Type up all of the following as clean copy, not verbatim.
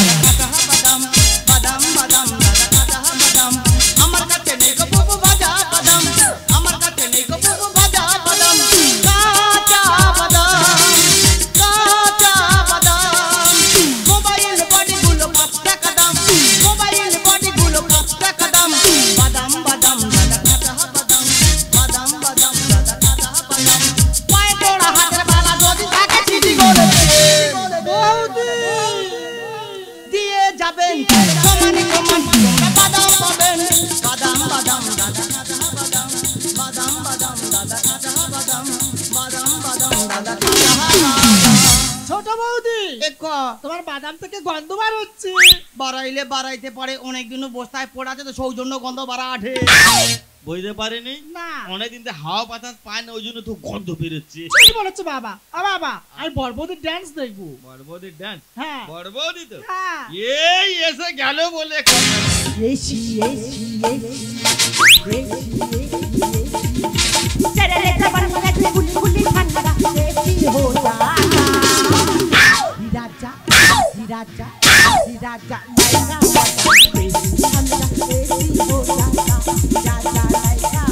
দাদা কাঁচা বাদাম বাদাম বাদাম দাদা কাঁচা বাদাম আমার কাছে নেই গো বুবু ভাজা বাদাম আমার কাছে নেই গো বুবু ভাজা বাদাম কাঁচা বাদাম কাঁচা বাদাম মোবাইল বডিগুলো 5 টাকা দাম মোবাইল বডিগুলো 5 টাকা দাম বাদাম বাদাম দাদা কাঁচা বাদাম বাদাম বাদাম দাদা কাঁচা বাদাম পায়ে তোড়া হাতের বালা যদি থাকে চিঠি করে বৌদি দিয়ে যাবেন সমানে সমান তোমরা বাদাম পাবেন বাদাম বাদাম দাদা কাঁচা বাদাম বাদাম বাদাম দাদা কাঁচা বাদাম বাদাম বাদাম দাদা কাঁচা বাদাম ছোট বৌদি এক তোমার বাদাম থেকে গন্ধ বার হচ্ছে। বাড়াইলে বাড়াইতে পারে অনেকদিন বস্তায় পড়ে আছে তো সৌজন্য গন্ধ বাড়া আঠে বুঝতে পারিনি না অনেকদিন তো হাওয়া বাতাস পায় না ওই জন্য তো গন্ধ বেরোচ্ছে। ঠিক বলেছো বাবা। বাবা আমি বড়বৌদির ডান্স দেখবো। বড়বৌদির ডান্স? হ্যাঁ বড়বৌদি তো হ্যাঁ এই এসে গেল বলে এসি এসি तेरे रेत पर मगे गुली गुली ठंडा एसी हो जा राजा राजा राजा लाइका ठंडा एसी हो जाता राजा लाइका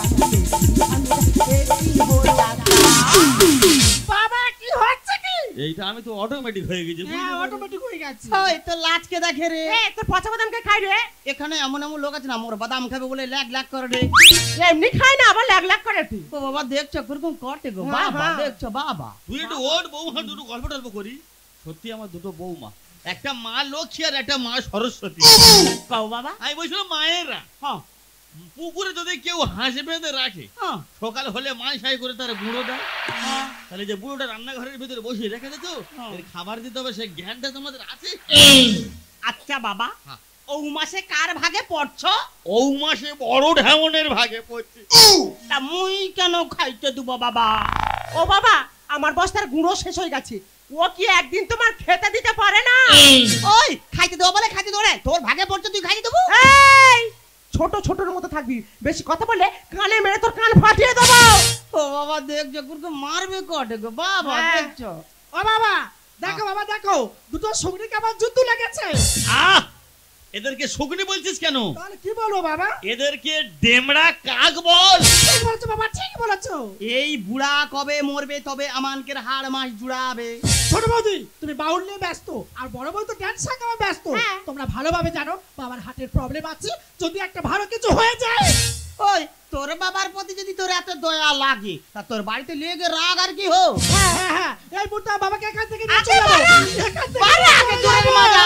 एसी हो जाता। বাবা কি হচ্ছে কি? এইটা আমি তো অটোমেটিক হয়ে গেছি। হ্যাঁ অটোমেটিক হয়ে গেছে। ওই তো লাচকে দেখে রে ए तो পচা বাদাম কে খাই রে এখানে এমন এমন লোক আছে না মোর বাদাম খাবে বলে লাগ লাগ করে রে এমনি খাই না আবার লাগ লাগ করে তুই ও বাবা দেখছো কিরকম করতে গো হ্যাঁ, বাবা হ্যাঁ। দেখছো বাবা তুই একটু ওর বৌমা দুটো গল্প টল্প করি। সত্যি আমার দুটো বৌমা, একটা মা লক্ষ্মী আর একটা মা সরস্বতী। কও বাবা আমি বলছিলাম মায়েরা হ্যাঁ পুকুরে যদি কেউ হাঁস বেঁধে রাখে হ্যাঁ সকাল হলে মাই সাই করে তার গুঁড়ো দেয়, তাহলে যে বুড়োটা রান্নাঘরের ভিতরে বসিয়ে রেখে দিত এর খাবার দিতে হবে সেই জ্ঞানটা তোমাদের আছে? আচ্ছা বাবা হ্যাঁ। ও মাসে কার ভাগে পড়ছো ও মাসে বড় ঢেমনের ভাগে পড়ছে। তা মুই কেন খাইতে দেব বাবা? ও বাবা আমার বস্তার গুঁড়ো শেষ হয়ে গেছে, ও কি একদিন তোমার খেতে দিতে পারে না? ওই খাইতে দেবো বলে খাইতে দেবো রে তোর ভাগে পড়ছে তুই খাইতে দেবো এই ছোট ছোটর মতো থাকবি, বেশি কথা বললে কানে মেরে তোর কান ফাটিয়ে দেবো। ও বাবা দেখছো কিরকম মারবে কটে গো বাবা হ্যাঁ। দেখছো ও বাবা দেখো বাবা দেখো দুটো সঙ্গী কেমন যুদ্ধ লেগেছে। আহ এদেরকে শকুনি বলছিস কেন? তাহলে কি বলবো বাবা? এদেরকে ডেমড়া কাক বল। ঠিক বলেছো বাবা ঠিক বলেছো। এই বুড়া কবে মরবে তবে আমানকের হাড় মাস জুড়াবে। ছোট বৌদি তুমি বাউল নিয়ে ব্যস্ত আর বড় বউ তো ড্যান্স শেখানো ব্যস্ত। হ্যাঁ। তোমরা ভালোভাবে জানো বাবার হার্টের প্রবলেম আছে, যদি একটা ভালো কিছু হয়ে যায়। ওই তোর বাবার প্রতি যদি তোর এত দয়া লাগে তা তোর বাড়িতে নিয়ে গিয়ে রাগ আর কি হো হ্যাঁ হ্যাঁ হ্যাঁ এই মুহূর্তে বাবাকে এখান থেকে নিয়ে আগে চলে যাবো। বাবা, এখান থেকে বারে আগে চলে তোর যাবো। মজা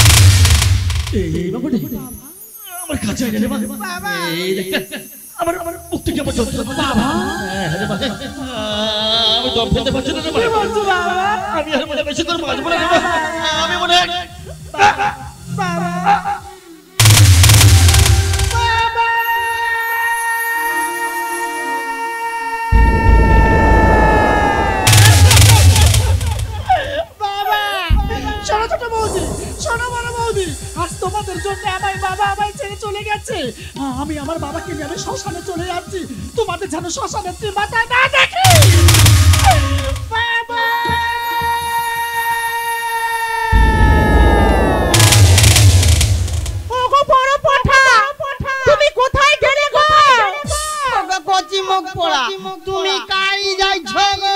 এই বাবা আমার কাছে আয় রে বাবা। বাবা। এই দেখ আমার আমার মুক্তি কেমন চলছে বাবা। রে বাবা আমি দম ফেলতে পারছি না রে কি বাবা। বলছো বাবা? আমি আর মনে বেশি করে বাঁচবো না রে বাবা। আমি মনে হয় বাবা বাবা শোনো ছোট বৌদি, শোনো বড় বৌদি, আজ তোমাদের জন্য আমার বাবা আমায় ছেড়ে চলে গেছে। আমি আমার বাবাকে নিয়ে আমি শ্মশানে চলে যাচ্ছি, তোমাদের যেন শ্মশানের মাথায় না দেখি। বাবা ওগো বড় পঠা তুমি কোথায় গেলে গো? ওগো কচি মুখ পোড়া তুমি কাই যাইছো গো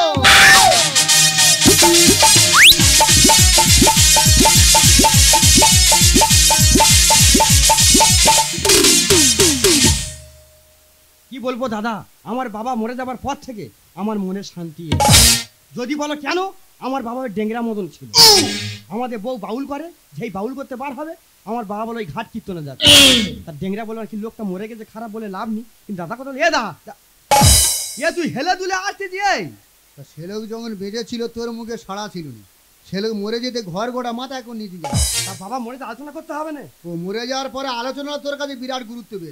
কি বলবো দাদা, আমার বাবা মরে যাবার পর থেকে আমার মনে শান্তি এলো। যদি বলো কেন, আমার বাবা ওই ডেংরা মদন ছিল। আমাদের বউ বাউল করে, যেই বাউল করতে বার হবে আমার বাবা বলে ওই ঘাট কীর্তনে যাচ্ছে। তার ডেংরা বলে আর কি লোকটা মরে গেছে খারাপ বলে লাভ নেই, কিন্তু দাদা কথা এ দা এ তুই হেলে দুলে আসতে দিয়ে তা ছেলেও যখন বেঁচেছিল তোর মুখে সাড়া ছিল না, ছেলে মরে যেতে ঘর গোটা মাথা এখন নিতে যায়। তার বাবা মরে তো আলোচনা করতে হবে না। ও মরে যাওয়ার পরে আলোচনা তোর কাছে বিরাট গুরুত্ব পেয়েছে।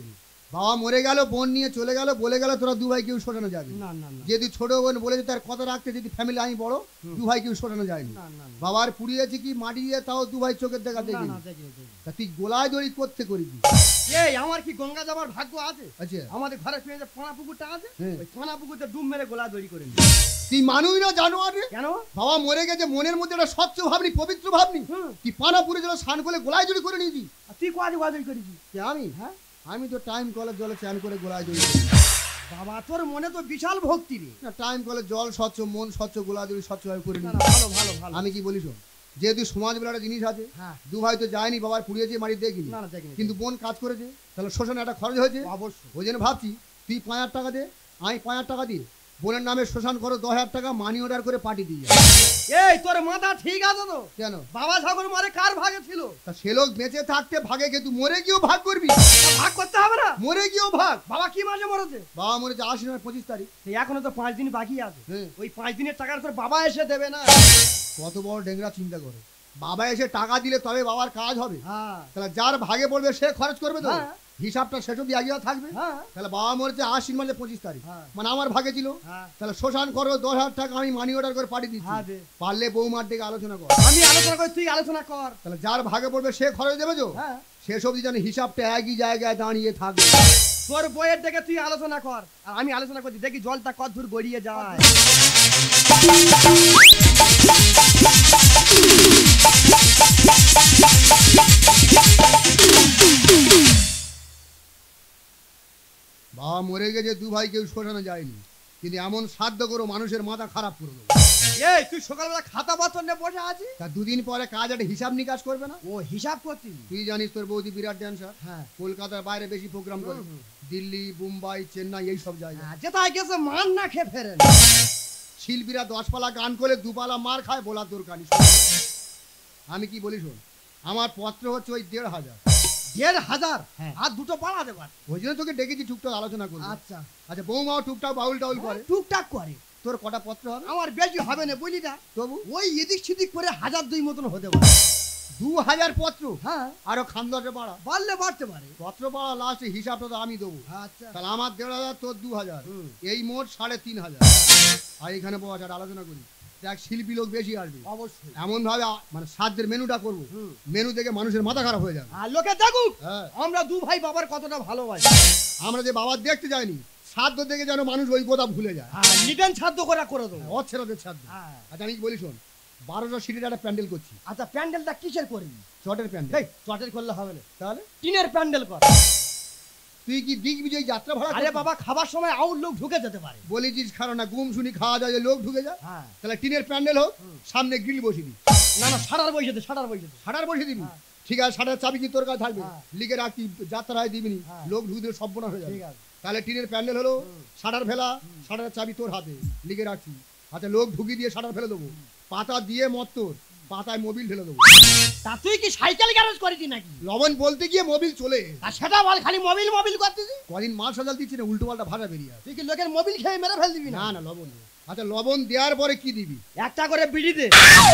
বাবা মরে গেল, বোন নিয়ে চলে গেল, বলে গেল তোরা দু ভাই কেউ শোটানো যাবে না না না যদি ছোট বোন বলেছে তার কথা রাখতে, যদি ফ্যামিলি আমি বড়, দু ভাই কেউ শোটানো যায়নি। না না না। বাবার পুড়িয়েছে কি মাটি দিয়ে, তাও দু ভাই চোখের দেখা না, দেখি। না, দেখিনি, দেখিনি। তা তুই গোলায় দড়ি করতে করবি? এই আমার কি গঙ্গা যাবার ভাগ্য আছে? আচ্ছা আমাদের ঘরের পেছনে যে পানা পুকুরটা আছে, হ্যাঁ। ওই পানা পুকুরতে ডুব মেরে গোলা দড়ি করে নি। তুই মানুষ না জানোয়ার রে? কেন? বাবা মরে গেছে, মনের মধ্যে একটা স্বচ্ছ ভাবনি, পবিত্র ভাবনি, হুম। কি পানা পুরে জল স্নান করে গোলায় দড়ি করে নিয়েছি। আর তুই কোয়াদি গোলা দড়ি করেছিস? কে আমি? হ্যাঁ আমি তো টাইম কলের জলে চান করে গোলায় দড়ি করি। বাবা তোর মনে তো বিশাল ভক্তি রে। না টাইম কলের জল স্বচ্ছ, মন স্বচ্ছ, গোলায় দড়ি স্বচ্ছভাবে করে না নিই। না, ভালো ভালো ভালো। আমি কি বলি শোন, যেহেতু সমাজ বলে একটা জিনিস আছে, হ্যাঁ। দু ভাই তো যায়নি, বাবার পুড়িয়েছে মাটি দেখিনি, না না, দেখিনি। কিন্তু বোন কাজ করেছে, তাহলে শ্মশানে একটা খরচ হয়েছে। অবশ্যই। ওই জন্য ভাবছি তুই 5,000 টাকা দে, আমি 5,000 টাকা দিই, বোনের নামে শ্মশান করো 10,000 টাকা মানি অর্ডার করে পাঠিয়ে দিই। এই তোর মাথা ঠিক আছে তো? কেন? বাবা যখন মারে কার ভাগে ছিল? তা সে লোক বেঁচে থাকতে ভাগে, কিন্তু মরে গিয়েও ভাগ করবি? তা ভাগ করতে হবে না? মরে গিয়েও ভাগ। বাবা কি মাসে মরেছে? বাবা মরেছে 25 তারিখ। এই এখনো তো 5 দিন বাকি আছে। হ্যাঁ। ওই 5 দিনের টাকার তোর বাবা এসে দেবে না? কত বড় ডেংরা চিন্তা করে, বাবা এসে টাকা দিলে তবে বাবার কাজ হবে। হ্যাঁ তাহলে যার ভাগে পড়বে সে খরচ করবে তো, হ্যাঁ। হিসাবটা শেষ অব্দি আগিয়ে থাকবে। হ্যাঁ তাহলে বাবা মরেছে 20 মানে 25 তারিখ, হ্যাঁ। মানে আমার ভাগে ছিল। হ্যাঁ। তাহলে শ্মশান করো 10,000 টাকা আমি মানি অর্ডার করে পাঠিয়ে দিচ্ছি। হ্যাঁ, দে। পারলে বৌমার দিকে আলোচনা কর। আমি আলোচনা করি, তুই আলোচনা কর। তাহলে যার ভাগে পড়বে সে খরচ দেবে তো, হ্যাঁ শেষ অব্দি যেন হিসাবটা একই জায়গায় দাঁড়িয়ে থাকবে। তোর বইয়ের দেখে তুই আলোচনা কর, আর আমি আলোচনা করছি, দেখি জলটা কত দূর গড়িয়ে যায়। বাবা মরে গেছে, দু ভাই কেউ শ্মশানে যায়নি, কিন্তু এমন সাধ্য করো মানুষের মাথা খারাপ করে দেবো। এই তুই সকালবেলা খাতা পত্র নিয়ে বসে আছিস? তা দুদিন পরে কাজ একটা হিসাব নিকাশ করবে না? ও হিসাব করছিস? তুই জানিস তোর বৌদি বিরাট ড্যান্সার, হ্যাঁ কলকাতার বাইরে বেশি প্রোগ্রাম করে, দিল্লি মুম্বাই চেন্নাই এই সব জায়গায়। যেটাই গেছে মান না খেয়ে ফেরেন। শিল্পীরা 10 পালা গান করে 2 পালা মার খায়, বলার দরকার নেই। আমি কি বলি শোন, আমার পত্র হচ্ছে ওই 1,500। 1,500? হ্যাঁ। আর দুটো পালা দেবার। ওই জন্য তোকে ডেকেছি, টুকটাক আলোচনা করবো। আচ্ছা আচ্ছা বৌমাও টুকটাক বাউল টাউল করে, টুকটাক করে। তোর কটা পত্র হবে? আমার বেশি হবে না বুঝলি না, তবু ওই এদিক সেদিক করে 1,002 মতন হতে পারে। 2,000 পত্র, হ্যাঁ আরো খানদশে পাড়া বাড়লে বাড়তে পারে। পত্র পাড়া, লাস্টে হিসাবটা তো আমি দেবো। আচ্ছা তাহলে আমার 1,500, তোর 2,000, হুম। এই মোট 3,500। আর এখানে বস আর আলোচনা করি, দেখ শিল্পী লোক বেশি আসবে, অবশ্যই। এমন ভাবে মানে সাধ্যের মেনুটা করবো, হুম। মেনু দেখে মানুষের মাথা খারাপ হয়ে যাবে। আর লোকে দেখুক হ্যাঁ, আমরা দু ভাই বাবার কতটা ভালোবাসি। আমরা যে বাবা দেখতে যাইনি, সাধ্য দেখে যেন মানুষ ওই কথা ভুলে যায়। আর নিদেন সাধ্য করে দেবো। অছেরাদের সাধ্য। হ্যাঁ। আচ্ছা আমি কি বলি শোন, 1200 সিটের একটা প্যান্ডেল করছি, আচ্ছা প্যান্ডেলটা কিসের করবি? চটের প্যান্ডেল। এই চটের করলে হবে না, তাহলে টিনের প্যান্ডেল কর। তুই কি দিগ্বিজয় যাত্রা ভাড়া আরে করছিস? বাবা খাবার সময় আউট লোক ঢুকে যেতে পারে। বলেছিস কারণ না গুম শুনি খাওয়া যায়, লোক ঢুকে যায়। হ্যাঁ তাহলে টিনের প্যান্ডেল হোক, সামনে গ্রিল বসিয়ে দিই। না না সাড়ার বসে দে, সাড়ার বসে দে। সাড়ার বসিয়ে দিবি? হ্যাঁ। ঠিক আছে, সাড়ার চাবি কি তোর কাছে থাকবে? হ্যাঁ। লিখে রাখি, যাত্রায় দিবিনি, হ্যাঁ। লোক ঢুকে দিলে সর্বনাশ হয়ে যাবে। ঠিক আছে। তাহলে টিনের প্যান্ডেল হলো, সাড়ার ফেলা, সাড়ার চাবি তোর হাতে, লিখে রাখছি। আচ্ছা লোক ঢুকিয়ে দিয়ে সাড়ার ফেলে দেবো, পাতা দিয়ে মত তোর, পাতায় মোবিল ঢেলে দেবো। তা তুই কি সাইকেল গ্যারেজ করেছি নাকি? লবণ বলতে গিয়ে মোবিল চলে এসেছে। আর সেটা বল, খালি মোবিল মোবিল করতেছি। কদিন মাল সাজাল দিচ্ছি না, উল্টো পাল্টা ভাড়া বেরিয়ে আসে। তুই কি লোকের মোবিল খেয়ে মেরে ফেল দিবি না? না না লবণ দে। আচ্ছা লবণ দেওয়ার পরে কি দিবি? একটা করে বিড়ি দে।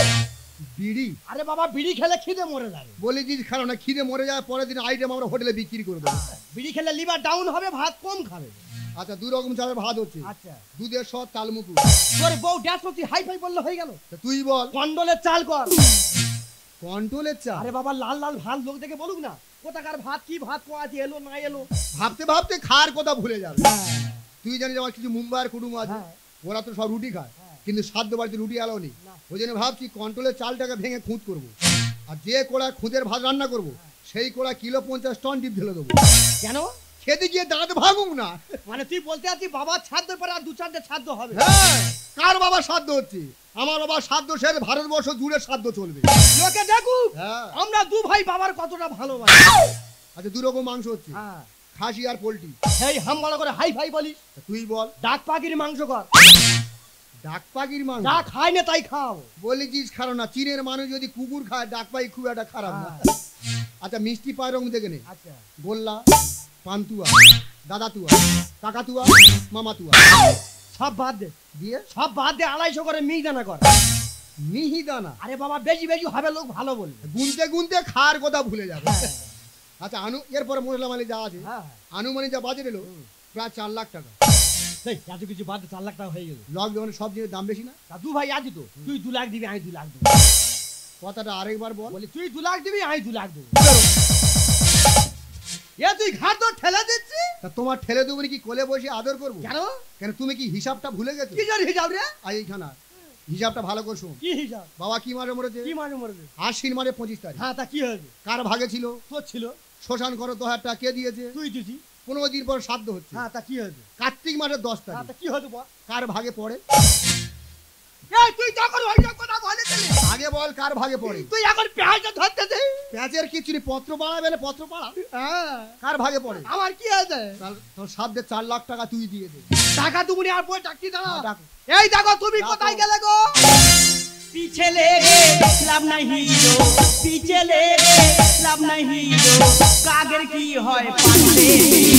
বিড়ি? আরে বাবা বিড়ি খেলে খিদে মরে যাবে। বলেছিস কারণ না খিদে মরে যায়, পরের দিন আইটেম আমরা হোটেলে বিক্রি করে দেবো। বিড়ি খেলে লিভার ডাউন হবে, ভাত কম খাবে। আচ্ছা 2 রকম চালের ভাত হচ্ছে, আচ্ছা দুধের সৎ তালমুকু। তোর বউ ড্যাশ করছি হাই ফাই বললে হয়ে গেল। তা তুই বল। কন্ডলের চাল কর। কন্ট্রোলের চা? আরে বাবা লাল লাল ভাত লোক দেখে বলুক না কোথাকার ভাত, কি ভাত কোয়াছি, এলো না এলো। ভাবতে ভাবতে খাওয়ার কথা ভুলে যাবে। তুই জানিস আমার কিছু মুম্বাইয়ের কুটুম আছে, হ্যাঁ। ওরা তো সব রুটি খায়, হ্যাঁ। কিন্তু সাধ্য বাড়িতে রুটি এলাও নেই। না। ওই জন্য ভাবছি কন্ট্রোলের চালটাকে ভেঙে খুঁত করবো, আর যে কোড়া খুদের ভাত রান্না করবো, সেই কোড়া কিলো 50 টন ডিপ ঢেলে দেবো। কেন? খেতে গিয়ে দাঁত ভাঙুক না। মানে তুই বলতে আছিস বাবার ছাদ্য পরে আর 2-4টে ছাদ্য হবে? হ্যাঁ, কার বাবা সাধ্য হচ্ছে? আমার বাবা সাধ্য শেষ, ভারতবর্ষ জুড়ে সাধ্য চলবে। লোকে দেখুক হ্যাঁ। আমরা দু ভাই বাবার কতটা ভালোবাসি। আচ্ছা 2 রকম মাংস হচ্ছে, হ্যাঁ খাসি আর পোল্ট্রি। সেই হামবাড়া করে হাই ফাই বলিস। তা তুই বল। ডাক পাখির মাংস কর। ডাক পাখির মাংস? যা খাই না তাই খাও। বলেছিস কারণ না, চীনের মানুষ যদি কুকুর খায়, ডাক পাখি খুব একটা খারাপ না। আচ্ছা মিষ্টি পায়ের রং দেখে নে, আচ্ছা গোল্লা, পান্তুয়া, দাদাতুয়া, কাকাতুয়া, মামাতুয়া। সব বাদ দে, দিয়ে সব বাদ দে, 250 করে মিহিদানা কর। মিহিদানা? আরে বাবা বেশি বেশি হবে, লোক ভালো বলবে। গুনতে গুনতে খাওয়ার কথা ভুলে যাবে। আচ্ছা এরপরে মশলা মালি যা আছে হ্যাঁ আনুমানিক যা বাজেট এলো প্রায় 4 লাখ টাকা। এই এত কিছু বাদ 4 লাখ টাকা হয়ে গেল। লকডাউনে সব জিনিসের দাম বেশি না? তা দু ভাই আছি তো, তুই 2 লাখ দিবি আমি 2 লাখ দেবো। কথাটা আরেকবার বল। বলি তুই 2 লাখ দিবি আমি 2 লাখ দেবো। এ তুই ঘাট তো ঠেলে দিচ্ছি। তা তোমার ঠেলে দেবো কি কোলে বসে আদর করবো? কেন? কেন তুমি কি হিসাবটা ভুলে গেছো? কি জানি হিসাব রে? আর এইখানা হিসাবটা ভালো করছো। কি হিসাব? বাবা কি মারে মরেছে? কি মানে মরবে? আশ্বিন মারে 25 তারিখ। হ্যাঁ তা কি হয়েছে? কার ভাগে ছিল? তোর ছিল, শ্মশান করো 2000 টাকা কে দিয়েছে? তুই দিছি। 15 দিন পর শ্রাদ্ধ হচ্ছে। হ্যাঁ তা কি হয়েছে? কার্তিক মাসের 10 হ্যাঁ তারিখ। তা কি হয়েছে বল? কার ভাগে পড়ে? এই তুই তখন ওই সব কথা বলেছিলি। আগে বল কার ভাগে পড়ে? তুই এখন পেঁয়াজটা ধরতে দে। প্যাচের কিছু নেই, পত্র পাড়াবে না, পত্র পাড়া। হ্যাঁ কার ভাগে পড়ে? আমার কি আছে? তোর শ্রাদ্ধে 4 লাখ টাকা তুই দিয়ে দে। টাকা তুমি আর বই টাকি দাও। হ্যাঁ, ডাকো। এই দেখো তুমি ডাকো। কোথায় গেলে গো? पीछे ले गे लब नहीं हीरो पीछे ले गे लब नहीं हीरो कागर की होय पांडे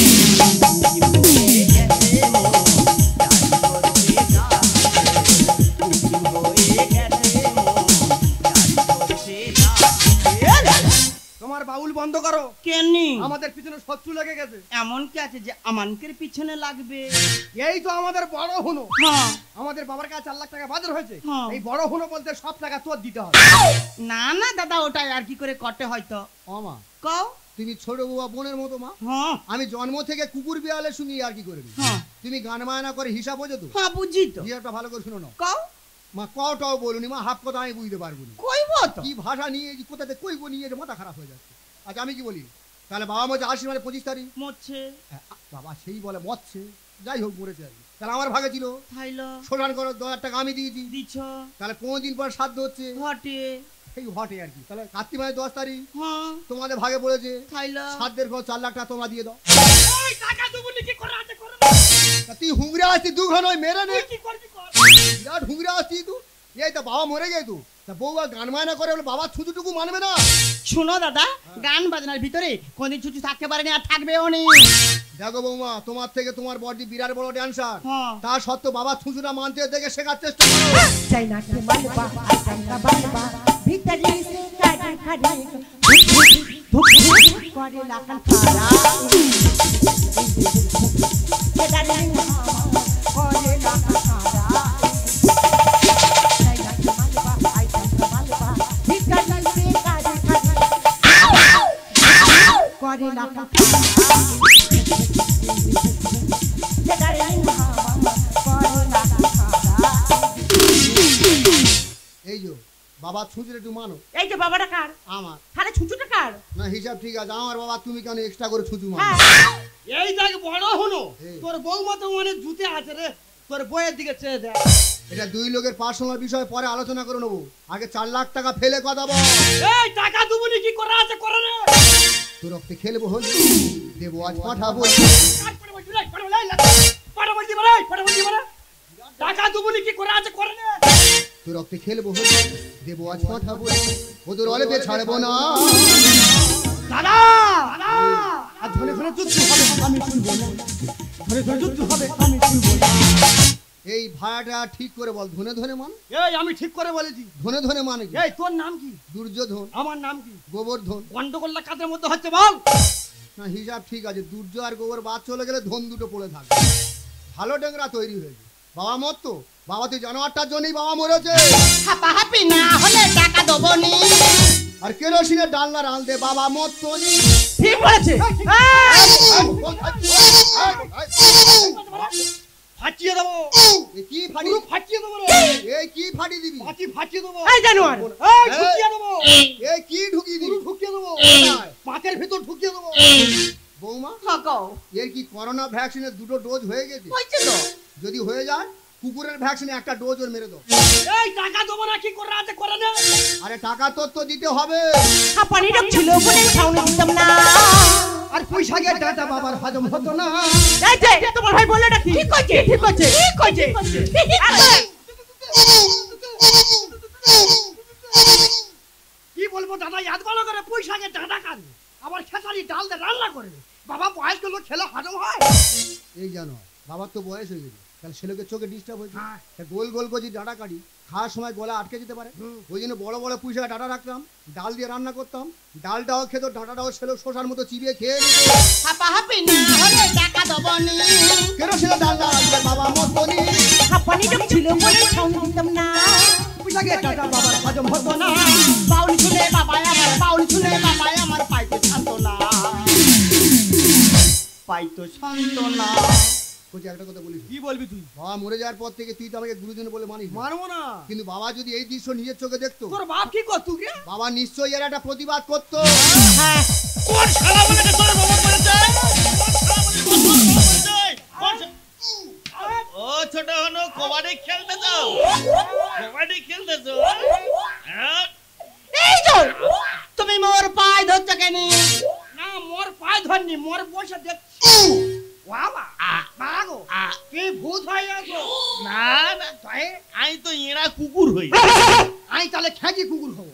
তোমার বাউল বন্ধ করো। কেনি আমাদের পিছনে শত্রু লেগে গেছে। এমন কি আছে যে আমানকের পিছনে লাগবে? এই তো আমাদের বড় হুনো। হ্যাঁ আমাদের বাবার কাছে 4 লাখ টাকা বাজার হয়েছে। হ্যাঁ। এই বড় হুনো বলতে সব টাকা তোর দিতে হবে। না না দাদা ওটাই আর কি করে কটে হয়তো ও মা, কও। তুমি ছোট বাবা বোনের মতো মা। হ্যাঁ আমি জন্ম থেকে কুকুর বিড়ালের সঙ্গে আর কি করে নি। হ্যাঁ তুমি গান মায়না করে হিসাব বোঝো তো? হ্যাঁ বুঝি তো হিসাবটা ভালো করে শুনো না কও মা। কটাও বলুনি মা, হাফ কথা আমি বুঝতে পারবো না। কইব তো কি ভাষা নিয়ে কোথাতে কইবো নিয়ে যে মাথা খারাপ হয়ে যাচ্ছে। আচ্ছা আমি কি বলি তাহলে বাবা মজা আশ্বিন মানে 25 তারিখ। মরছে বাবা সেই বলে মরছে, যাই হোক মরেছে আর কি। তাহলে আমার ভাগে ছিল থাইল শ্মশান করো 2000 টাকা আমি দিয়েছি। দিছ তাহলে 15 দিন পর শ্রাদ্ধ হচ্ছে, ঘটে সেই হটে আর কি। তাহলে কার্তিক মাসের 10 তারিখ হ্যাঁ তোমাদের ভাগে পড়েছে। থাইল শ্রাদ্ধের পর 4 লাখ টাকা তোমরা দিয়ে দাও। এই টাকা দেবো নাকি করে আছে করে। তা তুই হুংরে আসছি দুঘন ওই মেরে নে। কি করবি কর। বিরাট হুংরে আসছি তুই। এই তো বাবা মরে গেছে তুই। তা বউ আর গান মায়না করে বলে বাবা ছুটুটুকু মানবে না। শুনো দাদা গান বাজনার ভিতরে কোনদিন ছুটি থাকতে পারেনি আর থাকবেও নি। দেখো বৌমা, তোমার থেকে তোমার বড়দি বিরাট বড় ড্যান্সার। হ্যাঁ তা সত্ত্বেও বাবা ছুঁচুটা মানতে দেখে শেখার চেষ্টা করো। चाइना के मलबा आइटम का बलबा भीतरी से काटे खड़े धुक धुक करे लाकन खारा ये डालिंग करे लाकन खारा चाइना के मलबा आइटम का बलबा भीतरी से काटे खड़े करे लाकन खारा ये डालिंग करे लाकन खारा এই যে বাবা ছুঁচুর একটু মানো। এই যে বাবাটা কার? আমার তাহলে ছুটুটা কার? না হিসাব ঠিক আছে আমার বাবা, তুমি কেন এক্সট্রা করে ছুঁচু মানো? এই দেখ বড় হুনো। এই। তোর বউ মতো অনেক জুতে আছে রে। তোর বইয়ের দিকে চেয়ে দেখ। এটা দুই লোকের পার্সোনাল বিষয়, পরে আলোচনা করে নেবো। আগে 4 লাখ টাকা ফেলে কথা বল। এই টাকা দেবো নাকি করে আছে করে রে। তোর রক্তে খেলবো হলি দেবো আজ পাঠাবো। কাট করে বসবি রে, করে বলাই লাগা। পাড়া বলছি বলে, পাড়া বলছি বলে। টাকা দেবো নাকি করে আছে করে রে। তোর রক্তে খেলবো হলি দেবো আজ পাঠাবো। ওদের অলেপে ছাড়বো না। দাদা দাদা আর ধরে ধরে যুদ্ধ হবে আমি শুনবো না। ধরে ধরে যুদ্ধ হবে আমি শুনবো না। এই ভাড়াটা ঠিক করে বল, ধনে ধনে মান। এই আমি ঠিক করে বলেছি। ধনে ধনে মানে কি? এই তোর নাম কি? দুর্যোধন। আমার নাম কি? গোবর্ধন। গন্ডগোলটা কাদের মধ্যে হচ্ছে বল? না হিসাব ঠিক আছে, দুর্য আর গোবর বাদ চলে গেলে ধন দুটো পড়ে থাকবে। ভালো ডেংরা তৈরি হয়েছে। বাবা মর তো, বাবা তুই জানোয়ারটার জন্যই বাবা মরেছে। হাপা হাপি না হলে টাকা দেবো নি। আর কেরোসিনের ডালনা রাঁধতে বাবা মর তো নি। ঠিক বলেছে। ফাটিয়ে দেবো। এ কি ফাটি? পুরো ফাটিয়ে দেবো রে। এই কি ফাটি দিবি? ফাটি ফাটিয়ে দেবো। এই জানোয়ার এই ঢুকিয়ে দেবো। এই কি ঢুকিয়ে দিবি? পুরো ঢুকিয়ে দেবো। পাতের ভিতর ঢুকিয়ে দেবো। বৌমা হকও এর কি করোনা ভ্যাকসিনের 2টো ডোজ হয়ে গেছে? হইছে তো। যদি হয়ে যায় কুকুরের ভ্যাকসিনে একটা ডোজ ওর মেরে দাও। এই টাকা দেবো না কি করে আছে করে না। আরে টাকা তোর তো দিতে হবে। হাপানি রক ছিল বলে ছাউনি দিতাম না। আর পয়সা গিয়ে ডাটা বাবার হজম হতো না। এই যে তোমার ভাই বলেটা কি? ঠিক কইছে ঠিক কইছে ঠিক কইছে। কি বলবো দাদা, এত ভালো করে পয়সা গিয়ে ডাটা খান। আবার খেসারি ডাল দিয়ে রান্না করে। বাবা বয়স্ক লোক খেলে হজম হয়। এই জানো বাবার তো বয়স হয়ে গেছে, তাহলে ছেলেকে চোখে ডিস্টার্ব হয়েছে। তা গোল গোল করে ডাঁটা কাটি, খাওয়ার সময় গলা আটকে যেতে পারে, ওই জন্য বড় বড় পুঁই শাকের ডাঁটা রাখতাম, ডাল দিয়ে রান্না করতাম, ডালটাও খেত, ডাঁটাটাও ছেলে শোষার মতো চিবিয়ে খেয়ে নিত। হাপাহাপি না হলে টাকা দেবনি। কেন ছেলে ডালটা রাখবে বাবা মতনি? হাঁপানি যখন ছিল বলে সাউন্ড দিতাম না। পুঁই শাকের ডাঁটা বাবার হজম হতো না। বাউল শুনে বাবাই আমার, বাউল শুনে বাবাই আমার পাইতে শান্ত না, পাইতো শান্ত না। বলছি একটা কথা বলিস, কি বলবি তুই? বাবা মরে যাওয়ার পর থেকে তুই তো আমাকে গুরুজন বলে মানিস না। মানবো না। কিন্তু বাবা যদি এই দৃশ্য নিজের চোখে দেখতো, তোর বাপ কি করতু রে? বাবা নিশ্চয়ই এর একটা প্রতিবাদ করতো। হ্যাঁ, কোন শালা বলে যে তোর বাবা করেছে? ও ছোট হনো কবাডি খেলতে যাও, কবাডি খেলতে যাও। এই তো তুমি মোর পায়ে ধরছো কেন? না মোর পায়ে ধরনি, মোর বসে দেখ। বাবা বাগো কি ভূত হয়ে গেছো? না না, আমি তো এরা কুকুর হই। আমি তাহলে খেঁচি কুকুর হবো।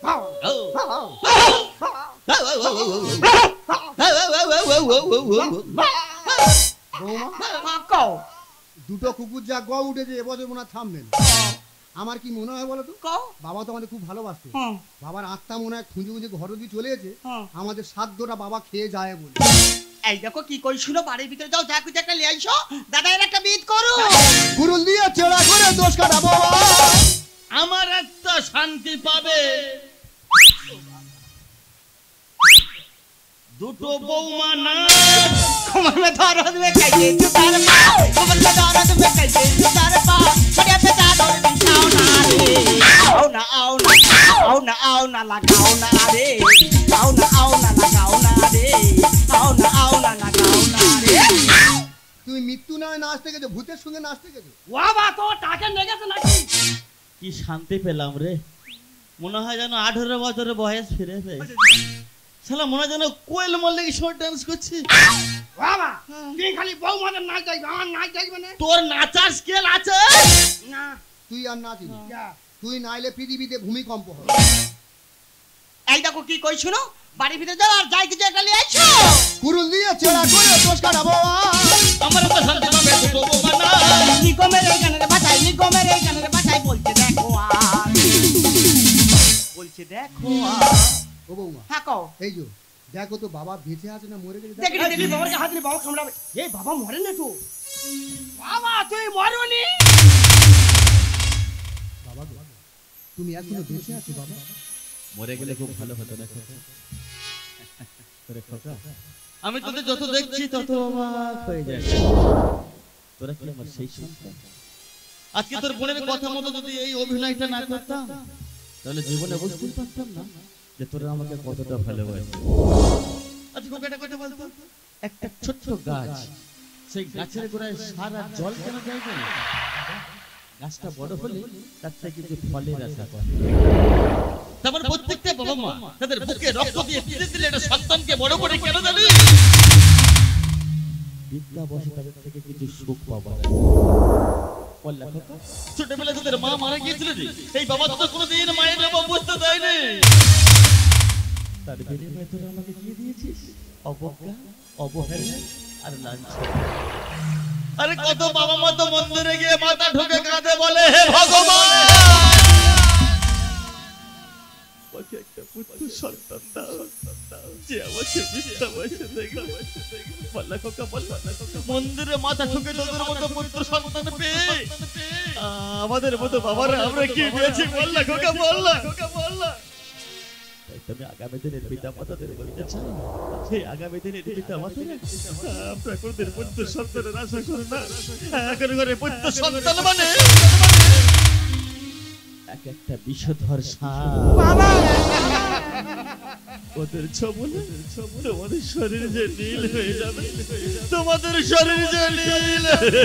বৌমা, দুটো কুকুর যা গ উঠেছে এবছর মনে হয় থামবেন। আমার কি মনে হয় বলো তো, বাবা তো আমাদের খুব ভালোবাসতো। বাবার আত্মা মনে হয় খুঁজে খুঁজে ঘর দিয়ে চলে গেছে, আমাদের সাধ্যটা বাবা খেয়ে যায় বলে। এই দেখো কি কইছিল, বাড়ির ভিতরে যাও, যা কিছু একটা নিয়ে আইসো, দাদা এর একটা বিদ করো। গুরুল দিয়ে চেড়া করে দোষ কাটাবো। আমার আত্মা শান্তি পাবে। দুটো বৌমা না कमर में दर्द में कैसे जुगाड़ पा, कमर में दर्द में कैसे जुगाड़ पा, बढ़िया पे चादर बिछाओ ना रे, आओ ना आओ ना आओ ना आओ ना लगाओ ना रे, आओ ना लगाओ ना रे, आओ ना लगाओ ना रे। তুমি মৃত্যু নয় নাচতে গেছো, ভূতের সঙ্গে নাচতে গেছো। বাবা তো টাকে লেগেছে নাকি? কি শান্তি পেলাম রে, মনে হয় যেন 18 বছরের বয়স ফিরে পেয়েছি। শালা মনে হয় যেন কোয়েল মল্লিক শো ডান্স করছি। বাবা তুই খালি বউ মাদের নাচ যাইবে, আমার নাচ যাইবে না। তোর নাচার স্কেল আছে না তুই আর নাচিনি, তুই নাইলে পৃথিবীতে ভূমিকম্প হবে। এই দেখো কি কইছিল, বাড়ির ভিতরে যাও আর যাই কিছু একটা নিয়ে আইসো। গুরুল দিয়ে চেড়া করে দোষ কাটাবো। আমার তো শান্তি পাবে দুটো বৌমা না। নিগমের এই গানের বাঁচাই, নিগমের এই গানের বাঁচাই, বলছে দেখো আর, বলছে দেখো আর। ও বৌমা, হ্যাঁ কও। এই যে দেখো তো বাবা বেঁচে আছে না মরে গেছে। দেখি দেখি বাবার হাত নিয়ে বাবা কামড়াবে। এই বাবা মরে না তো? বাবা তুই মরনি? বাবা গো, তুমি এখনো বেঁচে আছো বাবা? মরে গেলে খুব ভালো হতো না খোকা। আমি তোদের যত দেখছি তত অবাক হয়ে যায়। তোরা কি আমার সেই সন্তান? আজকে তোর বোনের কথা মতো যদি এই অভিনয়টা না করতাম, তাহলে জীবনে বুঝতেই পারতাম না যে তোরা আমাকে কতটা ভালোবাসে। আজকে খোকাটা কথা বলতো, একটা ছোট্ট গাছ, সেই গাছের গোড়ায় সারা জল কেন যায় না? গাছটা বড় হলে তার থেকে কিছু ফলের আশা করে। তারপর প্রত্যেকটা বাবা মা তাদের বুকে রক্ত দিয়ে দিলে দিলে একটা সন্তানকে বড় করে কেন জানি? বিদ্যা বসে তাদের থেকে কিছু সুখ পাওয়া যায়। ছোটবেলায় তোদের মা মারা গিয়েছিল রে, এই বাবা তো কোনোদিন মায়ের বাবা বুঝতে দেয়নি। তার বিনিময়ে তোরা আমাকে কি দিয়েছিস? অবজ্ঞা, অবহেলা আর লাঞ্ছনা। আরে কত বাবা মা তো মন্দিরে গিয়ে মাথা ঢুকে কাঁদে, বলে হে ভগবান আমাকে একটা পুত্র সন্তান দাও, যে আমাকে মিথ্যা বয়সে দেখে। বল্লা খোকা, বল্লা খোকা, মন্দিরে মাথা ঠুকে তোদের মতো পুত্র সন্তান পেয়ে আমাদের মতো বাবারা আমরা কি পেয়েছি? বল্লা খোকা, বল্লা খোকা, বল্লা। তাই তবে আগামী দিনের পিতা মাতাদের বলতে চাই, সেই আগামী দিনের পিতা মাতারা আমরা কোনদিন পুত্র সন্তানের আশা করি না। এখন ঘরে পুত্র সন্তান মানে এক একটা বিষধর সাপ। ওদের ছবলে তোমাদের শরীর যে নীল হয়ে যাবে, তোমাদের শরীর যে নীল।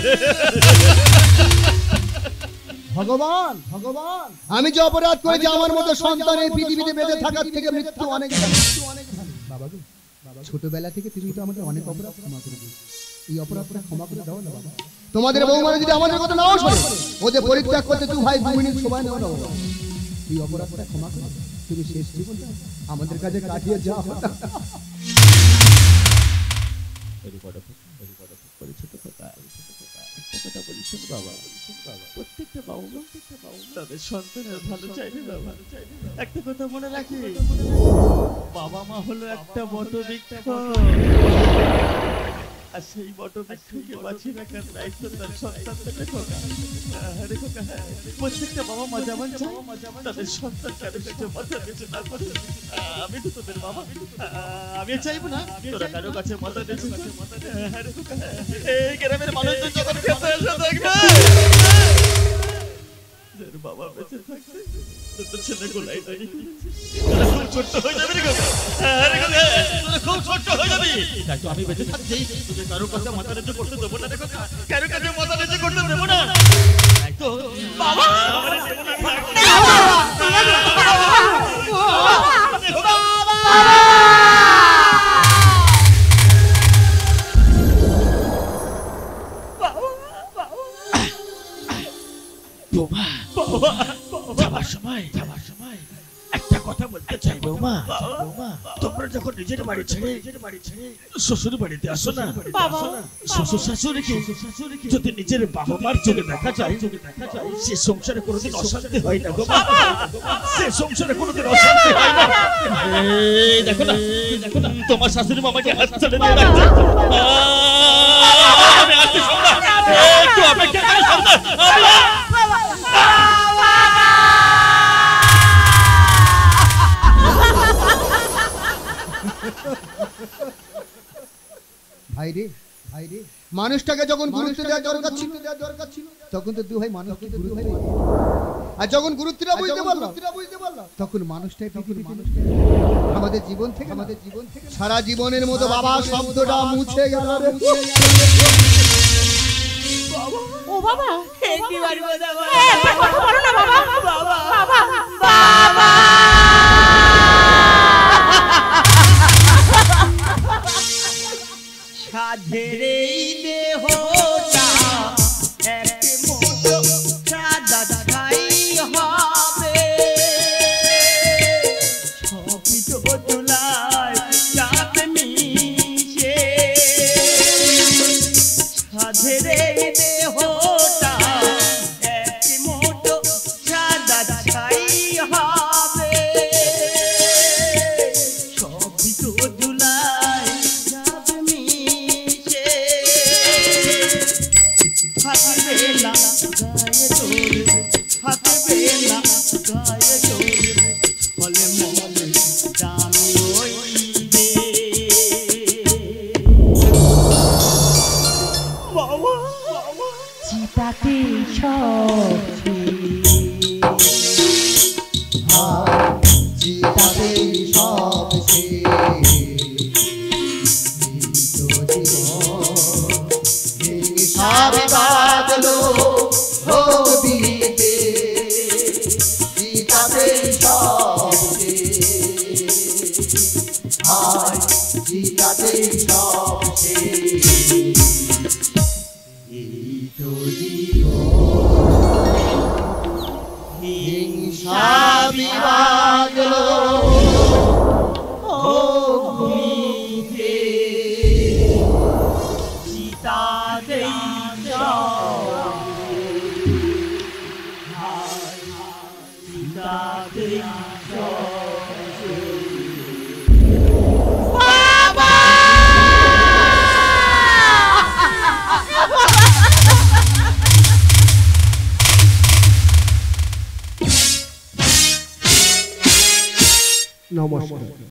ভগবান, ভগবান, আমি যে অপরাধ করেছি আমার মতো সন্তান এই পৃথিবীতে বেঁচে থাকার থেকে মৃত্যু অনেক ভালো। বাবা গো, ছোটবেলা থেকে তুমি তো আমাদের অনেক অপরাধ ক্ষমা করে দিয়েছো, এই অপরাধটা ক্ষমা করে দাও না বাবা। তোমাদের বৌমারা যদি আমাদের কথা নাও শোনে, ওদের পরিত্যাগ করতে 2 ভাই 2 মিনিট সময় নেওয়া না বাবা। এই অপরাধটা ক্ষমা করে তুমি শেষ জীবনটা আমাদের কাছে কাটিয়ে যাও। ছোট কথা একটা কথা বলি শোন বাবা, প্রত্যেকটা বাবা তাদের সন্তানের ভালো চাইবে বাবা। একটা কথা মনে রাখি, বাবা মা হলো একটা বটবৃক্ষ, আর সেই বটবৃক্ষকে বাঁচিয়ে রাখার দায়িত্ব তার সন্তানদের খোকা। প্রত্যেকটা বাবা মা যেমন চায় তাদের সন্তান কারো কাছে মাথা নিচু না করে। আমি তো তোদের বাবা, আমি চাইবো না তোরা কারো কাছে মাথা নিচু করে। এই গ্রামের মানুষজন যখন খেতে এসে দেখবে বাবা বেঁচে থাকতে তোর ছেলে গোলাই দাঁড়িয়ে খুব ছোট্ট হয়ে যাবে রে গোলা, খুব ছোট্ট হয়ে যাবে। তাই তো আমি বেঁচে থাকছি তোদের কারো কাছে মাথা নিচু করতে দেবো না রে গোলা, কারো কাছে মাথা নিচু করতে দেবো না। তাই তো বাবা যাবার সময় একটা কথা বলতে চাই বৌমা, তোমরা যখন নিজের বাড়ি ছেড়ে শ্বশুর বাড়িতে আসো না, শ্বশুর শাশুড়িকে যদি নিজের বাবা মার চোখে দেখা যায় সে সংসারে কোনোদিন অশান্তি হয় না গো বাবা, সে সংসারে কোনোদিন অশান্তি হয় না। দেখো না তোমার শাশুড়ি মামাকে হাত ছেড়ে দিয়ে রাখছে, আমি আসছি সন্ধ্যা, একটু অপেক্ষা করো সন্ধ্যা। ভাই রে মানুষটাকে যখন গুরুত্ব দেওয়ার দরকার ছিল তখন তো দু ভাই মানুষকে গুরুত্ব দেয়, আর যখন গুরুত্বটা বুঝতে পারলাম তখন মানুষটাই আমাদের জীবন থেকে সারা জীবনের মতো বাবা শব্দটা মুছে গেল রে। ও বাবা একটি বাড়ি কথা বলো না বাবা, বাবা বাবা সাধের এই দেহটা এক মুঠো সাদা ছাই হবে, সবই তো তোলায় যাবে মিশে। সাধের এই দেহটা এক মুঠো সাদা ছাই হবে, সবই তো তোলায় যাবে মিশে। হাতে বেলা গায়ে তোলে, হাতে বেলা গায়ে তোলে, ফলে মলে দামি হইবে। চিতাতে সবছে চিতাতে সব সব বাদলো হো দিতে, চিতাতে সব চিতাতে সব হিংসা বিবাদলো হো দিতে, চিতাতেই চিতাতেই নমস্কার।